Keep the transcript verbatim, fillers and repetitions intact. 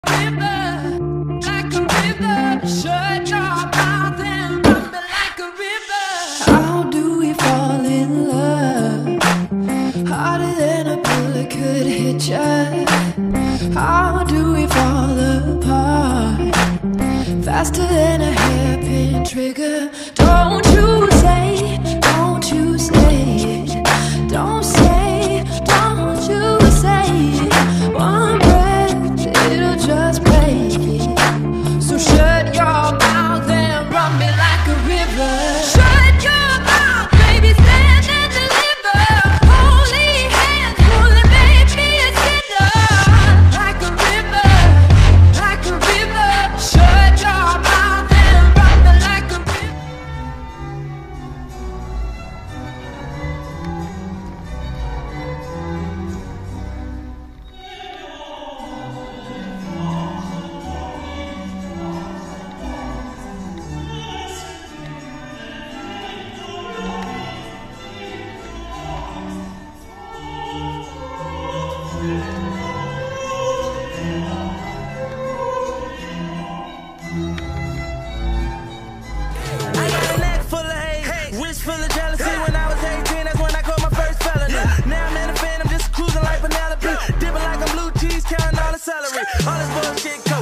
How do we fall in love? Harder than a bullet could hit ya. How do we fall apart? Faster than a hairpin trigger. Don't you say, don't you say it. Don't say, don't you say it. One breath, it'll just break it. So shut your mouth and run me like a river. Shut your mouth, baby, stand and deliver. Holy hands, pulling, make me a sinner. Like a river, like a river. Shut your mouth and run me like a river. I got a neck full of hate, wish full of jealousy. When I was eighteen, that's when I caught my first felony. Now I'm in a phantom, just cruising like Penelope. Dipping like a blue cheese, counting all the celery. All this bullshit coat.